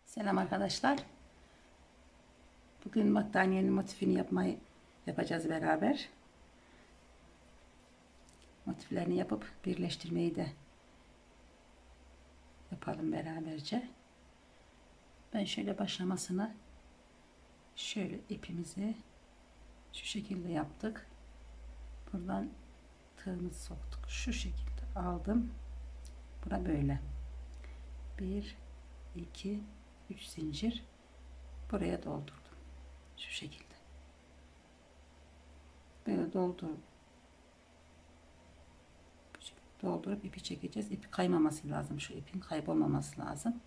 Selam arkadaşlar. Bugün battaniyenin motifini yapacağız beraber. Motiflerini yapıp birleştirmeyi de yapalım beraberce. Ben şöyle başlamasını şöyle ipimizi şu şekilde yaptık. Buradan tığımızı soktuk. Şu şekilde aldım. Bura böyle. 1 2 3 zincir buraya doldurdum. Şu şekilde. Böyle doldurup ipi çekeceğiz. İpi kaymaması lazım. Şu ipin kaybolmaması lazım.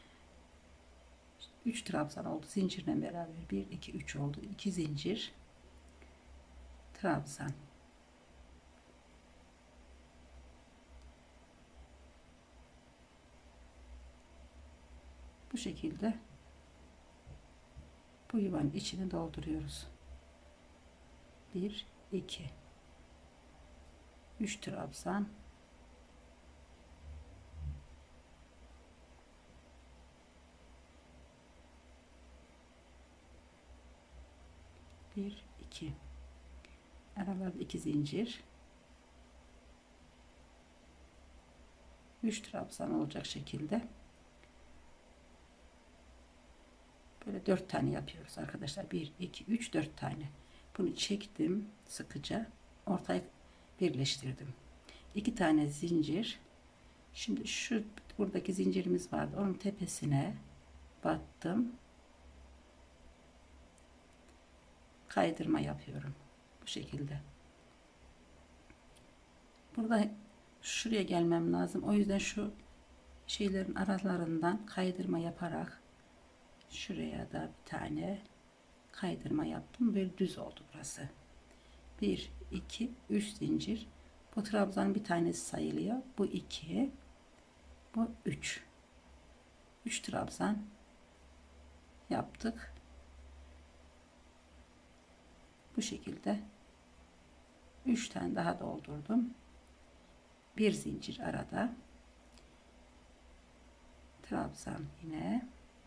3 trabzan oldu. Zincirle beraber 1 2 3 oldu. 2 zincir trabzan. Bu şekilde bu yuvanın içini dolduruyoruz. 1 2 3 trabzan, 1 2 aralarda 2 zincir, 3 trabzan olacak şekilde böyle 4 tane yapıyoruz arkadaşlar. 1 2 3 4 tane. Bunu çektim sıkıca, ortaya birleştirdim. 2 tane zincir. Şimdi şu buradaki zincirimiz vardı, onun tepesine battım, kaydırma yapıyorum bu şekilde. Burada şuraya gelmem lazım, o yüzden şu şeylerin aralarından kaydırma yaparak şuraya da bir tane kaydırma yaptım. Böyle düz oldu burası. 1 2 3 zincir. Bu trabzanın bir tanesi sayılıyor. Bu 2, bu 3. 3 trabzan yaptık. Bu şekilde 3 tane daha doldurdum. Bir zincir arada. Trabzan yine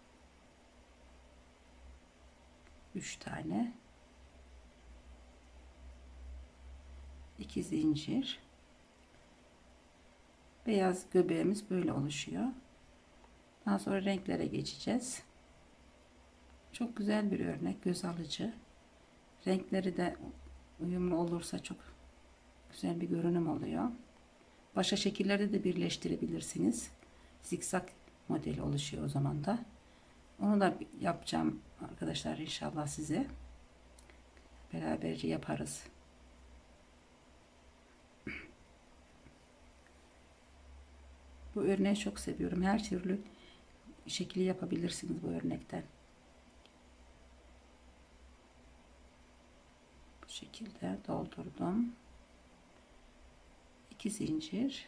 3 tane, 2 zincir. Beyaz göbeğimiz böyle oluşuyor. Daha sonra renklere geçeceğiz. Çok güzel bir örnek, göz alıcı. Renkleri de uyumlu olursa çok güzel bir görünüm oluyor. Başka şekillerde de birleştirebilirsiniz. Zikzak modeli oluşuyor o zaman da. Onu da yapacağım arkadaşlar, inşallah size. Beraberce yaparız. Bu örneği çok seviyorum. Her türlü şekli yapabilirsiniz bu örnekten. Bu şekilde doldurdum. 2 zincir.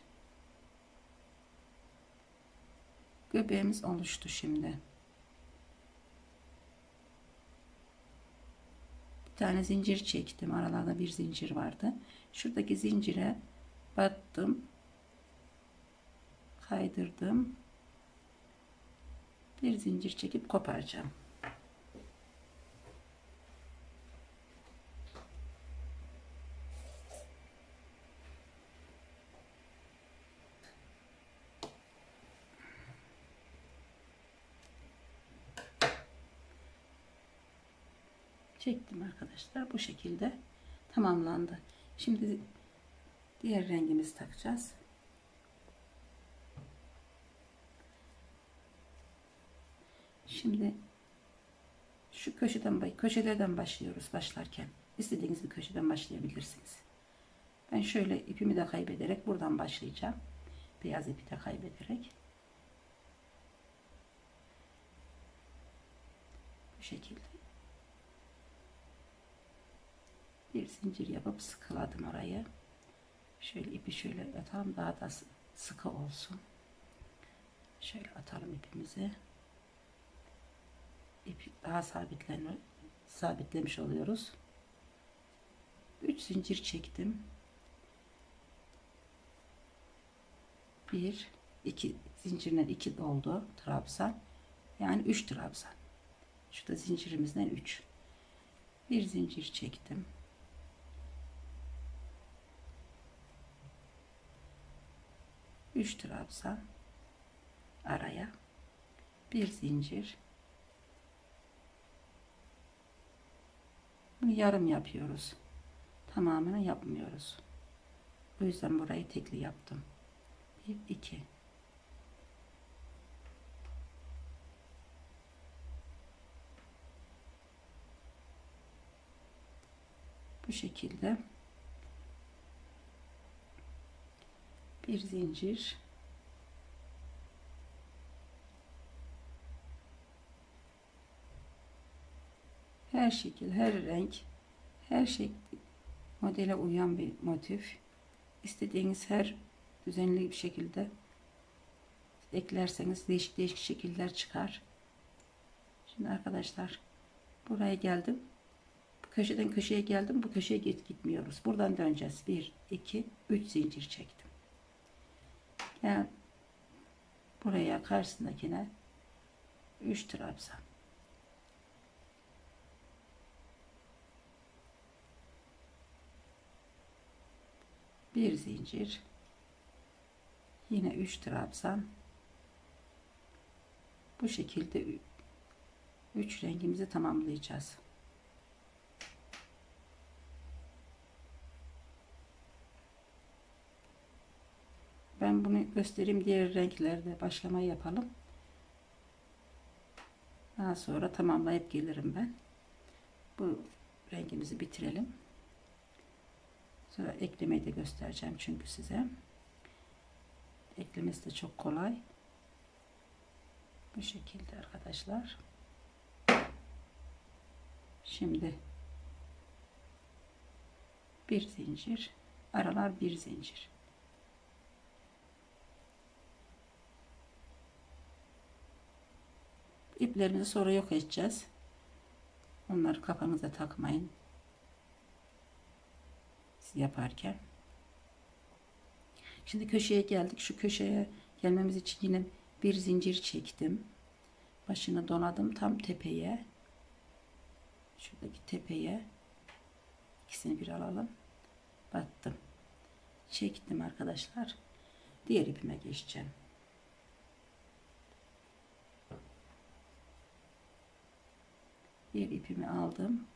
Göbeğimiz oluştu şimdi. Bir tane zincir çektim. Aralarda bir zincir vardı. Şuradaki zincire battım. Kaydırdım. Bir zincir çekip koparacağım. Çektim arkadaşlar. Bu şekilde tamamlandı. Şimdi diğer rengimizi takacağız. Şimdi şu köşelerden başlıyoruz başlarken. İstediğiniz bir köşeden başlayabilirsiniz. Ben şöyle ipimi de kaybederek buradan başlayacağım. Beyaz ipi de kaybederek. Bu şekilde. Bir zincir yapıp sıkıladım orayı. Şöyle ipi şöyle atalım, daha da sıkı olsun. Şöyle atalım ipimizi. İpi daha sabitlemiş oluyoruz. 3 zincir çektim. 1 2 zincirden 2 doldu trabzan. Yani 3 trabzan. Şu da zincirimizden 3. Bir zincir çektim. Üç trabzan araya bir zincir. Bunu yarım yapıyoruz. Tamamını yapmıyoruz. O yüzden burayı tekli yaptım. 1 2 bu şekilde bir zincir, her şekil, her renk, her şekil modele uyan bir motif. İstediğiniz her düzenli bir şekilde eklerseniz değişik değişik şekiller çıkar. Şimdi arkadaşlar buraya geldim. Bu köşeden köşeye geldim. Bu köşeye gitmiyoruz. Buradan döneceğiz. 1 2 3 zincir çektim. Yani buraya karşısındakine 3 trabzan. Bir zincir. Yine 3 trabzan. Bu şekilde 3 rengimizi tamamlayacağız. Ben bunu göstereyim, diğer renklerde başlama yapalım. Daha sonra tamamlayıp gelirim ben. Bu rengimizi bitirelim. Sonra eklemeyi de göstereceğim çünkü size. Eklemesi de çok kolay. Bu şekilde arkadaşlar. Şimdi bir zincir, aralar bir zincir. İplerimizi sonra yok edeceğiz. Onları kafanıza takmayın siz yaparken. Şimdi köşeye geldik. Şu köşeye gelmemiz için yine bir zincir çektim. Başını doladım tam tepeye. Şuradaki tepeye ikisini bir alalım. Battım. Çektim arkadaşlar. Diğer ipime geçeceğim. Bir ipimi aldım.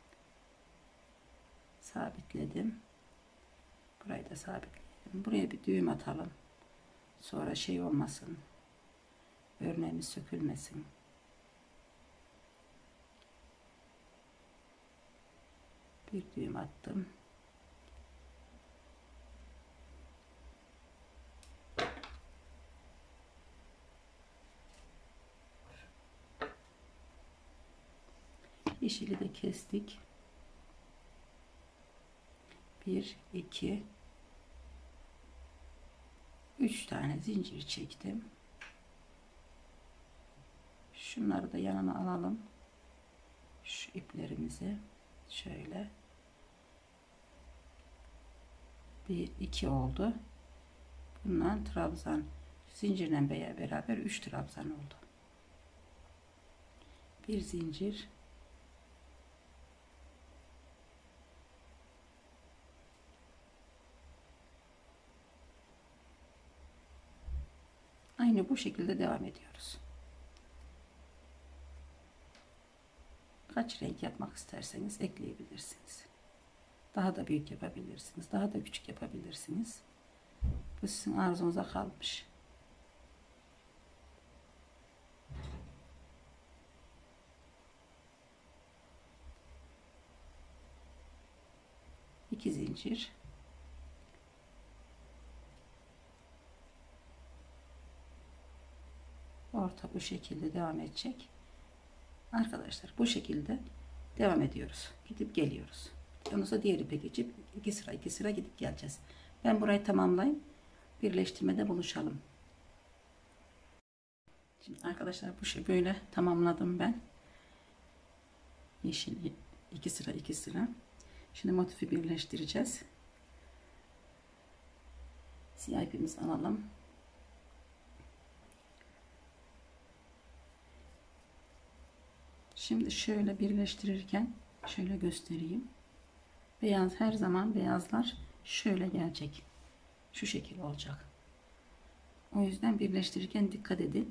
Sabitledim. Burayı da sabitledim. Buraya bir düğüm atalım. Sonra şey olmasın. Örneğimiz sökülmesin. Bir düğüm attım. Yeşili de kestik. 1 2 3 tane zincir çektim. Şunları da yanına alalım. Şu iplerimizi şöyle 1 2 oldu. Bundan trabzan zincirle beraber 3 trabzan oldu. Bir zincir, aynı bu şekilde devam ediyoruz. Kaç renk yapmak isterseniz ekleyebilirsiniz. Daha da büyük yapabilirsiniz. Daha da küçük yapabilirsiniz. Bu sizin arzunuza kalmış. İki zincir. Orta bu şekilde devam edecek. Arkadaşlar bu şekilde devam ediyoruz. Gidip geliyoruz. Ondan sonra diğer ipe geçip iki sıra gidip geleceğiz. Ben burayı tamamlayayım. Birleştirmede buluşalım. Şimdi arkadaşlar bu şey böyle tamamladım ben. Yeşil iki sıra. Şimdi motifi birleştireceğiz. Siyah ipimizi alalım. Şimdi şöyle birleştirirken şöyle göstereyim. Beyaz, her zaman beyazlar şöyle gelecek. Şu şekil olacak. O yüzden birleştirirken dikkat edin.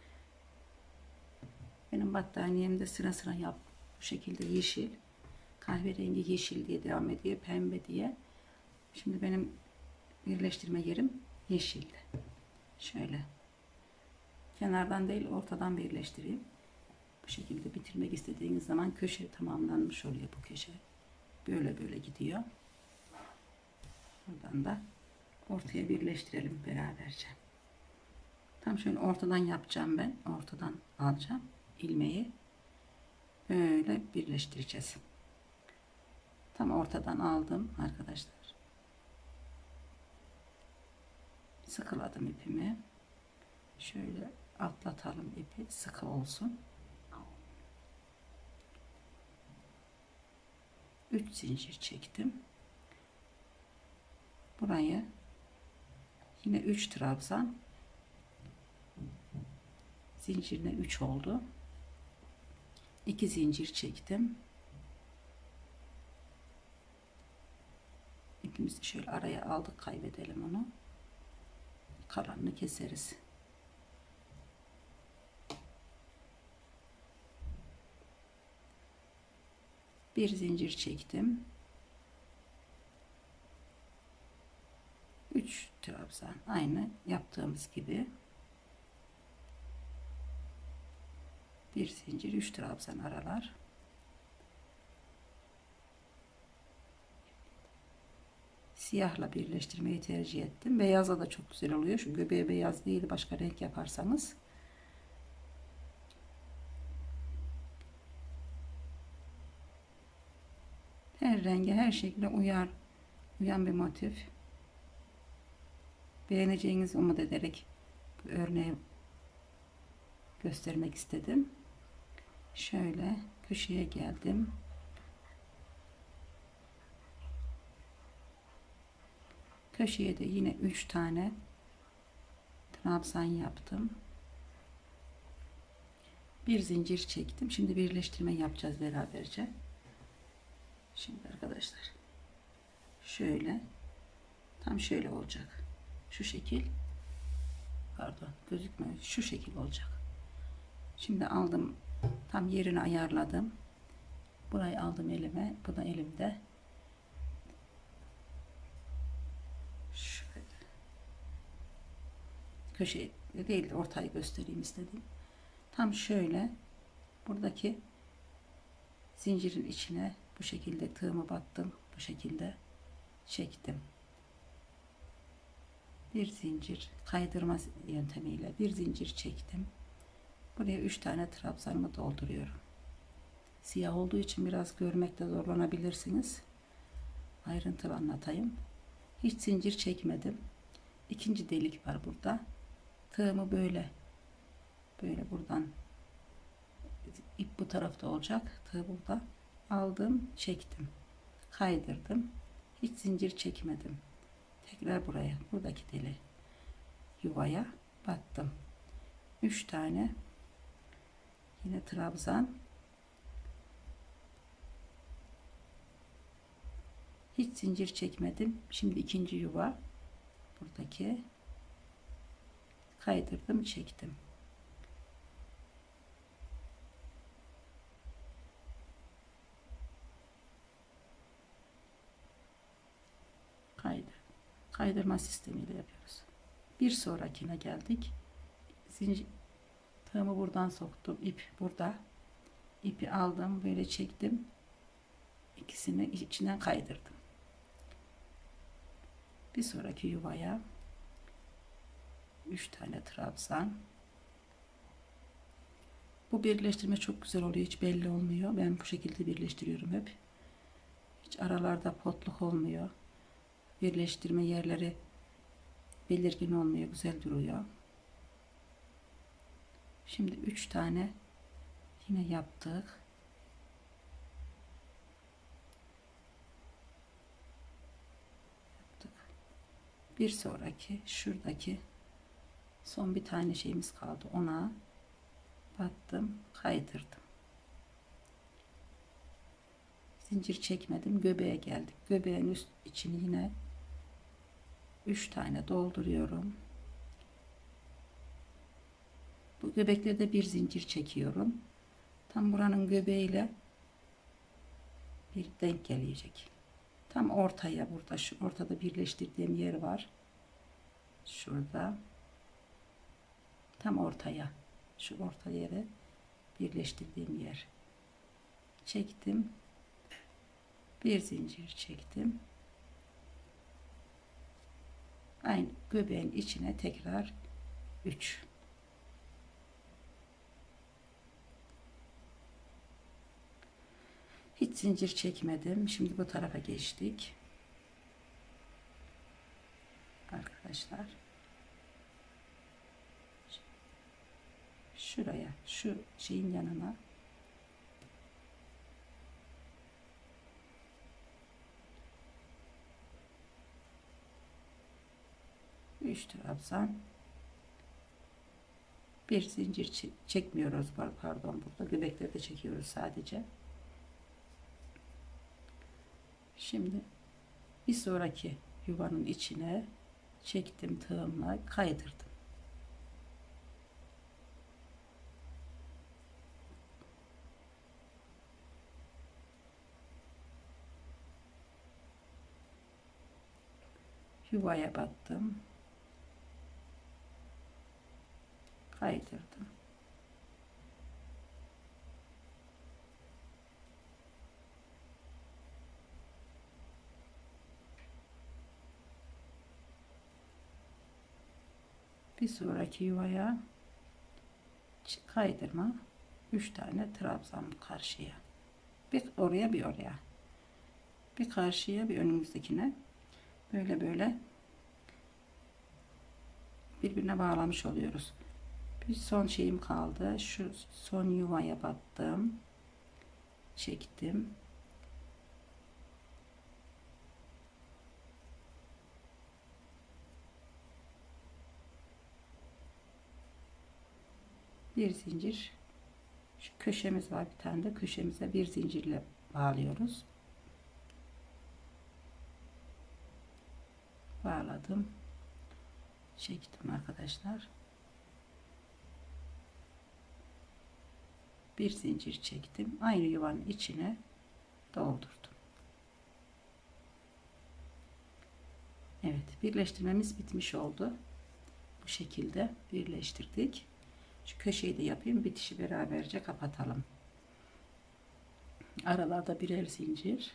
Benim battaniyemde sıra sıra yap. Bu şekilde yeşil, kahverengi, yeşil diye devam ediyor. Pembe diye. Şimdi benim birleştirme yerim yeşildi. Şöyle. Kenardan değil ortadan birleştireyim. Bu şekilde bitirmek istediğiniz zaman köşe tamamlanmış oluyor bu köşe. Böyle böyle gidiyor. Buradan da ortaya birleştirelim beraberce. Tam şöyle ortadan yapacağım ben. Ortadan alacağım ilmeği. Böyle birleştireceğiz. Tam ortadan aldım arkadaşlar. Sıkıladım ipimi. Şöyle atlatalım ipi, sıkı olsun. 3 zincir çektim. Burayı yine 3 trabzan, zincirine 3 oldu. 2 zincir çektim. İpimizi şöyle araya aldık, kaybedelim onu. Kalanını keseriz. Bir zincir çektim. 3 trabzan, aynı yaptığımız gibi. Bir zincir, 3 trabzan aralar. Siyahla birleştirmeyi tercih ettim. Beyazla da çok güzel oluyor. Şu göbeği beyaz değil, başka renk yaparsanız. Her renge, her şekilde uyan bir motif. Beğeneceğinizi umut ederek bu örneği göstermek istedim. Şöyle köşeye geldim. Köşeye de yine 3 tane trabzan yaptım. Bir zincir çektim. Şimdi birleştirme yapacağız beraberce. Şimdi arkadaşlar şöyle, tam şöyle olacak. Şu şekil, pardon gözükmüyor, şu şekil olacak. Şimdi aldım, tam yerini ayarladım. Burayı aldım elime, bu da elimde. Şöyle köşe değil, ortayı göstereyim istedim. Tam şöyle buradaki zincirin içine bu şekilde tığımı battım, bu şekilde çektim. Bir zincir kaydırma yöntemiyle bir zincir çektim. Buraya 3 tane trabzanımı dolduruyorum. Siyah olduğu için biraz görmekte zorlanabilirsiniz. Ayrıntılı anlatayım. Hiç zincir çekmedim. İkinci delik var burada. Tığımı böyle buradan, ip bu tarafta olacak. Tığ burada. Aldım, çektim. Kaydırdım. Hiç zincir çekmedim. Tekrar buraya, buradaki deli yuvaya battım. 3 tane yine trabzan. Hiç zincir çekmedim. Şimdi ikinci yuva, buradaki, kaydırdım, çektim. Kaydırma sistemiyle yapıyoruz. Bir sonrakine geldik. Zincir tığımı buradan soktum. İp burada. İpi aldım, böyle çektim. İkisini içinden kaydırdım. Bir sonraki yuvaya 3 tane trabzan. Bu birleştirme çok güzel oluyor. Hiç belli olmuyor. Ben bu şekilde birleştiriyorum hep. Hiç aralarda potluk olmuyor. Birleştirme yerleri belirgin olmuyor. Güzel duruyor. Şimdi 3 tane yine yaptık. Bir sonraki şuradaki son bir tane şeyimiz kaldı. Ona battım, kaydırdım. Zincir çekmedim. Göbeğe geldik. Göbeğin üst içini yine 3 tane dolduruyorum. Bu göbeklerde bir zincir çekiyorum. Tam buranın göbeğiyle bir denk gelecek. Tam ortaya, burada şu ortada birleştirdiğim yer var. Şurada. Tam ortaya. Şu orta yere birleştirdiğim yer. Çektim. Bir zincir çektim. Aynı göbeğin içine tekrar 3. Hiç zincir çekmedim. Şimdi bu tarafa geçtik. Arkadaşlar. Şuraya, şu şeyin yanına 3 trabzan, bir zincir çekmiyoruz, pardon, burada göbeklerde çekiyoruz sadece. Şimdi bir sonraki yuvanın içine çektim, tığımla kaydırdım. Yuvaya battım, kaydırdım. Bir sonraki yuvaya kaydırma, 3 tane trabzan karşıya, bir oraya bir oraya, bir karşıya bir önümüzdekine, böyle böyle birbirine bağlamış oluyoruz. Bir son şeyim kaldı. Şu son yuvaya battım, çektim, bir zincir, şu köşemiz var, bir tane de köşemize bir zincirle bağlıyoruz. Bağladım, çektim arkadaşlar, bir zincir çektim, aynı yuvanın içine doldurdum. Evet, birleştirmemiz bitmiş oldu. Bu şekilde birleştirdik. Şu köşeyi de yapayım, bitişi beraberce kapatalım. Aralarda birer zincir,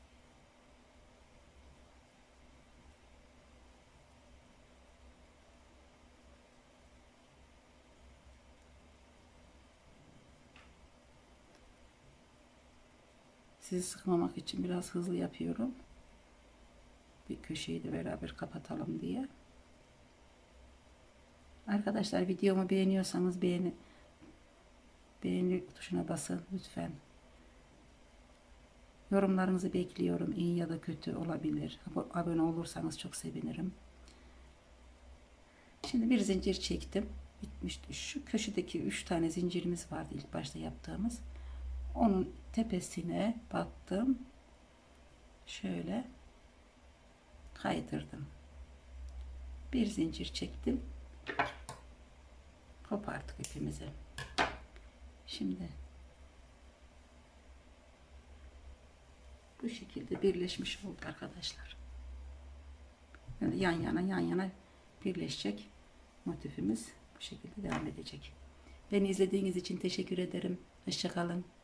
sizi sıkmamak için biraz hızlı yapıyorum. Bir köşeyi de beraber kapatalım diye. Arkadaşlar, videomu beğeniyorsanız beğeni tuşuna basın lütfen. Yorumlarınızı bekliyorum. İyi ya da kötü olabilir. Abone olursanız çok sevinirim. Şimdi bir zincir çektim. Bitmişti. Şu köşedeki 3 tane zincirimiz vardı ilk başta yaptığımız. Onun tepesine battım. Şöyle kaydırdım. Bir zincir çektim. Koparttık ipimizi. Şimdi bu şekilde birleşmiş oldu arkadaşlar. Yani yan yana birleşecek motifimiz bu şekilde devam edecek. Beni izlediğiniz için teşekkür ederim. Hoşça kalın.